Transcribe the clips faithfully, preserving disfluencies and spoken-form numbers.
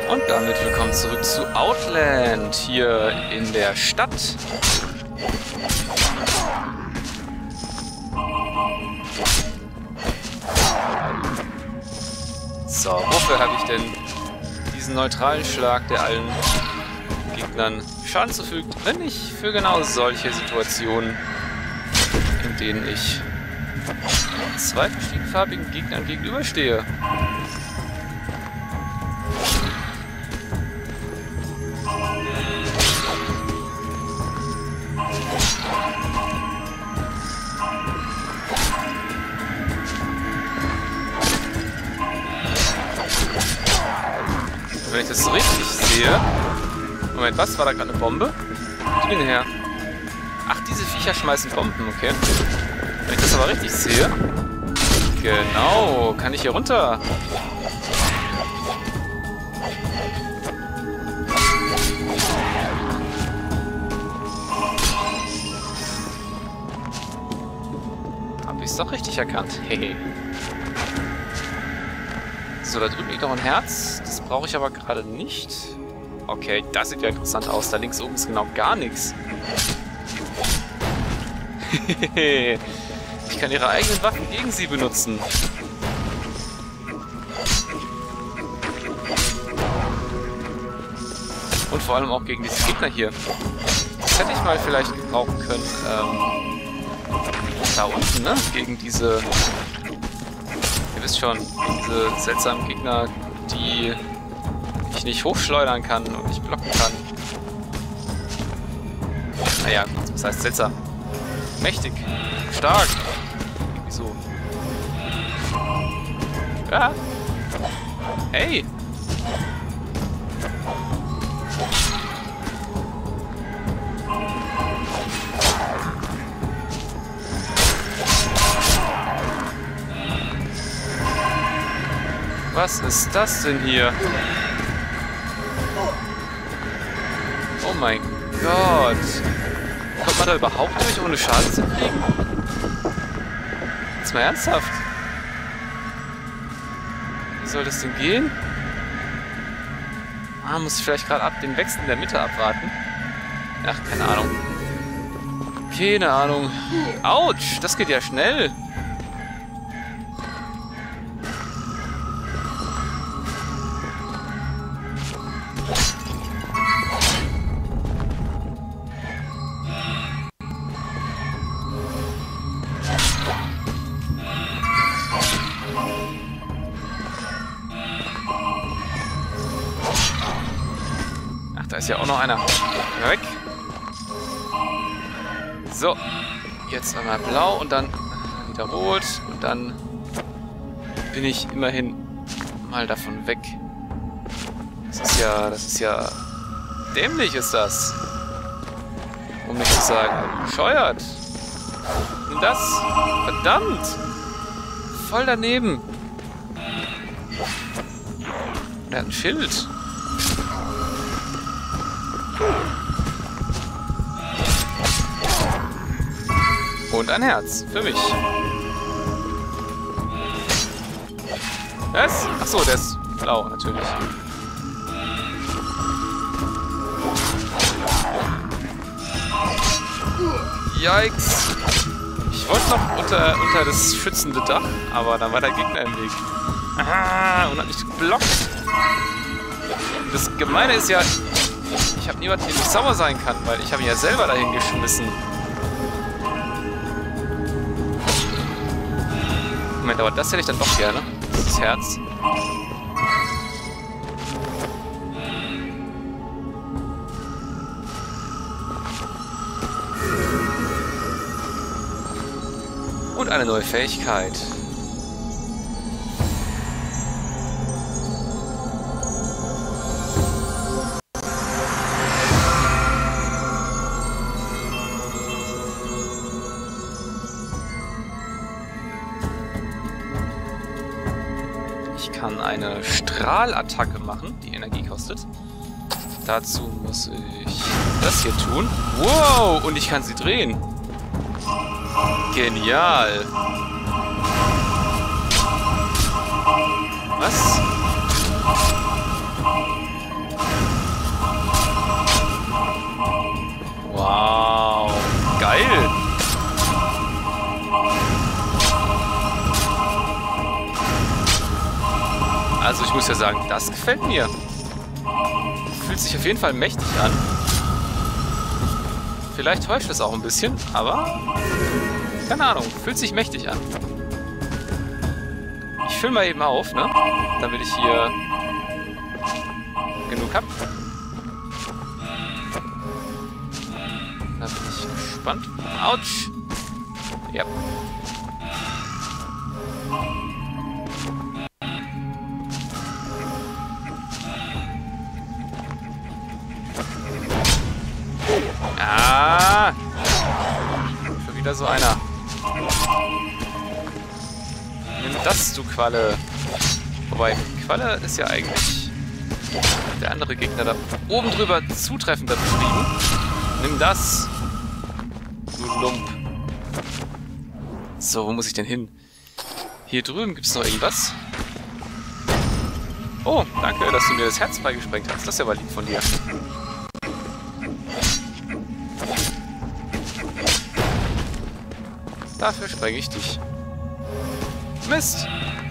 Und damit willkommen zurück zu Outland, hier in der Stadt. So, wofür habe ich denn diesen neutralen Schlag, der allen Gegnern Schaden zufügt, wenn ich für genau solche Situationen, in denen ich zwei verschiedenfarbigen Gegnern gegenüberstehe. Wenn ich das so richtig sehe... Moment, was? War da gerade eine Bombe? Wo ging her? Ach, diese Viecher schmeißen Bomben, okay. Wenn ich das aber richtig sehe... Genau, kann ich hier runter? Hab ich's doch richtig erkannt. Hehe. So, da drüben liegt noch ein Herz. Das brauche ich aber gerade nicht. Okay, das sieht ja interessant aus. Da links oben ist genau gar nichts. Ich kann ihre eigenen Waffen gegen sie benutzen. Und vor allem auch gegen diese Gegner hier. Das hätte ich mal vielleicht gebrauchen können. Ähm, da unten, ne? Gegen diese... Ihr wisst schon, diese seltsamen Gegner, die ich nicht hochschleudern kann und nicht blocken kann. Naja, was heißt seltsam? Mächtig, stark. Irgendwie so. Ja. Hey. Was ist das denn hier? Oh mein Gott. Kommt man da überhaupt durch, ohne Schaden zu kriegen? Jetzt mal ernsthaft. Wie soll das denn gehen? Ah, muss ich vielleicht gerade ab den Wechsel in der Mitte abwarten? Ach, keine Ahnung. Keine Ahnung. Autsch, das geht ja schnell. Da ist ja auch noch einer. Weg. So. Jetzt einmal blau und dann wieder rot. Und dann bin ich immerhin mal davon weg. Das ist ja... Das ist ja... Dämlich ist das. Um nicht zu sagen, bescheuert. Und das? Verdammt! Voll daneben. Der hat ein Schild. Und ein Herz. Für mich. Was? Achso, der ist blau, natürlich. Yikes. Ich wollte noch unter, unter das schützende Dach, aber dann war der Gegner im Weg. Ah, und hat mich geblockt. Das Gemeine ist ja, ich habe niemanden, dem ich sauer sein kann, weil ich habe ihn ja selber dahin geschmissen. Moment, aber das hätte ich dann doch gerne. Das Herz. Und eine neue Fähigkeit. Ich kann eine Strahlattacke machen, die Energie kostet. Dazu muss ich das hier tun. Wow, und ich kann sie drehen. Genial. Was? Also ich muss ja sagen, das gefällt mir. Fühlt sich auf jeden Fall mächtig an. Vielleicht täuscht es auch ein bisschen, aber keine Ahnung, fühlt sich mächtig an. Ich fülle mal eben auf, ne? Damit ich hier genug habe. Da bin ich gespannt. Autsch! Ja. Ah! Schon wieder so einer. Nimm das, du Qualle. Wobei, Qualle ist ja eigentlich der andere Gegner da oben drüber zutreffender beschrieben. Nimm das, du Lump. So, wo muss ich denn hin? Hier drüben gibt es noch irgendwas. Oh, danke, dass du mir das Herz freigesprengt hast. Das ist ja aber lieb von dir. Dafür sprenge ich dich. Mist!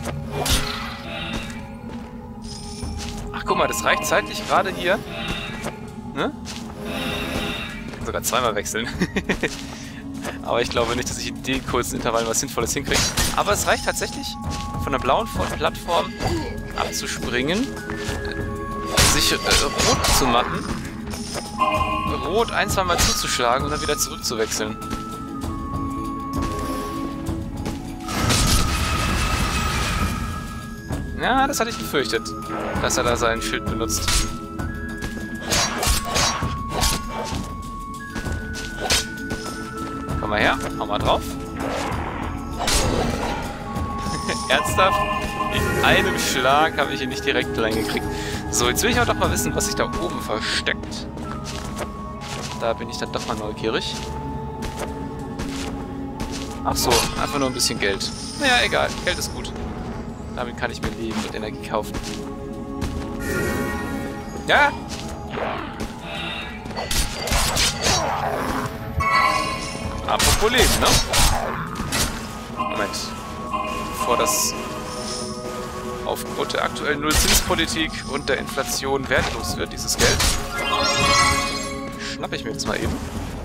Ach, guck mal, das reicht zeitlich gerade hier. Ne? Sogar zweimal wechseln. Aber ich glaube nicht, dass ich in den kurzen Intervallen was Sinnvolles hinkriege. Aber es reicht tatsächlich, von der blauen Plattform abzuspringen, sich äh, rot zu machen, rot ein, zwei Mal zuzuschlagen und dann wieder zurückzuwechseln. Ja, das hatte ich befürchtet, dass er da sein Schild benutzt. Komm mal her, hau mal drauf. Ernsthaft? In einem Schlag habe ich ihn nicht direkt klein gekriegt. So, jetzt will ich auch doch mal wissen, was sich da oben versteckt. Da bin ich dann doch mal neugierig. Ach so, einfach nur ein bisschen Geld. Naja, egal, Geld ist gut. Damit kann ich mir Leben und Energie kaufen. Ja! Apropos Leben, ne? Moment. Bevor das aufgrund der aktuellen Nullzinspolitik und der Inflation wertlos wird, dieses Geld, schnappe ich mir jetzt mal eben.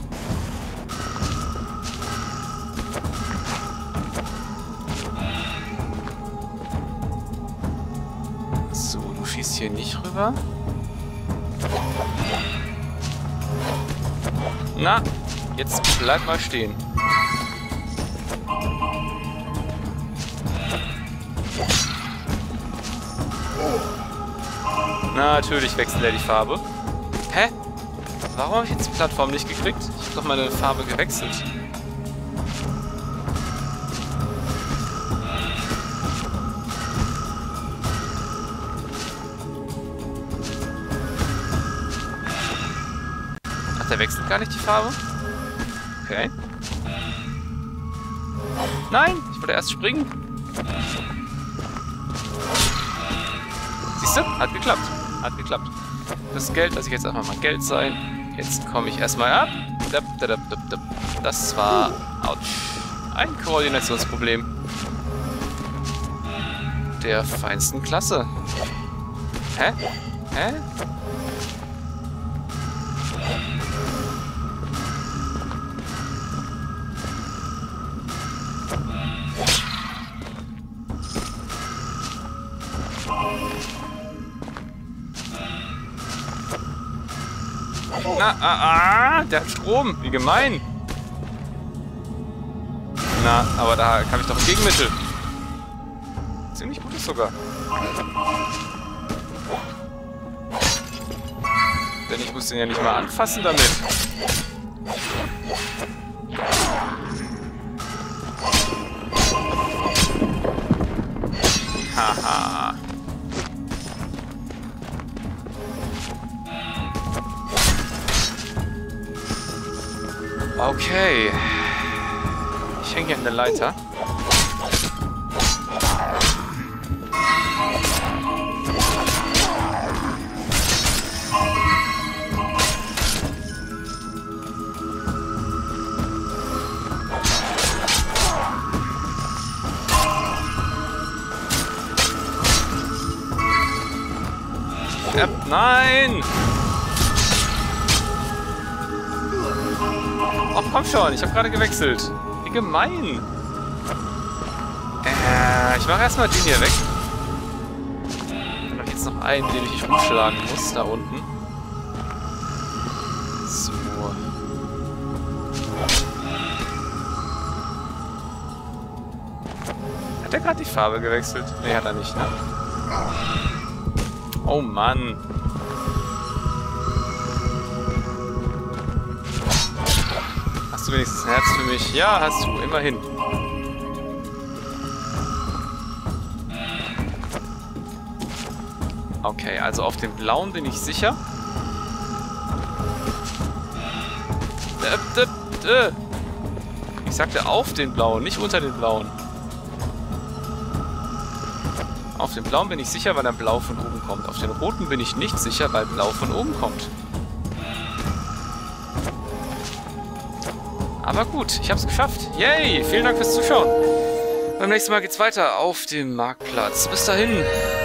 So, du schießt hier nicht rüber. Na, jetzt bleib mal stehen. Na, natürlich wechselt er die Farbe. Hä? Warum habe ich jetzt die Plattform nicht gekriegt? Ich habe doch meine Farbe gewechselt. Ach, der wechselt gar nicht die Farbe? Okay. Nein, ich wollte erst springen. Siehst du? Hat geklappt. Hat geklappt. Das Geld, lasse ich jetzt einfach mal Geld sein. Jetzt komme ich erstmal ab. Das war, ouch, ein Koordinationsproblem der feinsten Klasse. Hä? Hä? Na, ah, ah, der hat Strom. Wie gemein. Na, aber da habe ich doch ein Gegenmittel. Ziemlich gutes sogar. Denn ich muss den ja nicht mal anfassen damit. Haha. Okay. Ich hänge hier an der Leiter. Äh, nein! Ach, komm schon, ich habe gerade gewechselt. Wie gemein. Äh, ich mache erstmal den hier weg. Dann habe ich jetzt noch einen, den ich nicht umschlagen muss, da unten. So. Hat er gerade die Farbe gewechselt? Nee, hat er nicht, ne? Oh Mann. Hast du wenigstens ein Herz für mich? Ja, hast du, immerhin. Okay, also auf den blauen bin ich sicher. Ich sagte auf den blauen, nicht unter den blauen. Auf den blauen bin ich sicher, weil er blau von oben kommt. Auf den roten bin ich nicht sicher, weil blau von oben kommt. Aber gut, ich habe es geschafft. Yay! Vielen Dank fürs Zuschauen. Beim nächsten Mal geht's weiter auf dem Marktplatz. Bis dahin.